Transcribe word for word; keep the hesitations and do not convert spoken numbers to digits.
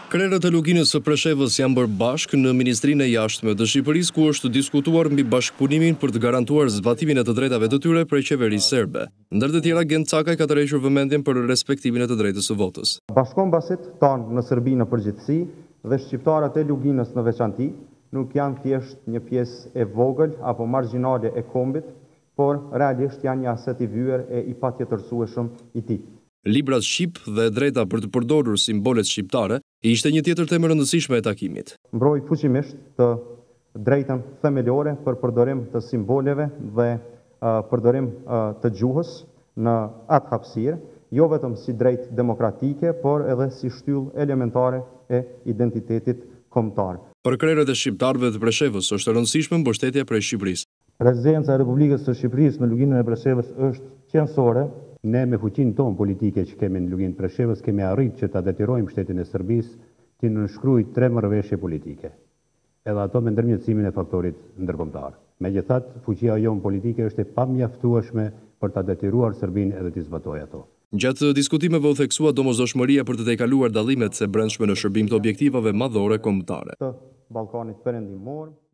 Krerët e luginës së Preshevës janë bërë bashkë në Ministrinë e Jashtme të Shqipërisë, ku është diskutuar mbi bashkëpunimin për të garantuar zbatimin e të drejtave të tyre prej qeverisë serbe. Ndër të tjera, Gent Cakaj ka tërhequr vëmendjen për respektimin e të drejtës së votës. Bashkombasit tonë në Serbi në përgjithësi dhe shqiptarët e luginës në veçanti nuk janë thjesht një pjesë e vogël apo margjinale e kombit, por realisht janë një aset i vyer e i patjetërsueshëm i tij. Librat shqip dhe drejta për të përdorur simbolet shqiptare ishte një tjetër temë e rëndësishme e takimit. Mbroj fuqimisht të drejtën themelore për përdorim të simboleve dhe uh, përdorim uh, të gjuhës në atë hapësirë, jo vetëm si drejtë demokratike, por edhe si shtyllë elementare e identitetit kombëtar. Për krerët e shqiptarëve të Preshevës është e rëndësishme mbështetja prej Shqipërisë. Prezenca e Republikës së Shqipërisë në luginën e Preshevës është qendrore. Ne me fuqinë tonë politike që kemi në luginë Preshevës kemi arritë që ta detyrojmë shtetin e Serbisë të nënshkruajë tre marrëveshje politike, edhe ato me ndërmjetësimin e faktorit ndërkombëtar. Megjithatë, fuqia jonë politike është e pamjaftueshme për ta detyruar Serbinë edhe të zbatojë ato. Gjatë diskutimeve u theksua domosdoshmëria për të tejkaluar dallimet së brendshme në shërbim të objektivave madhore kombëtare. Të Ballkanit Perëndimor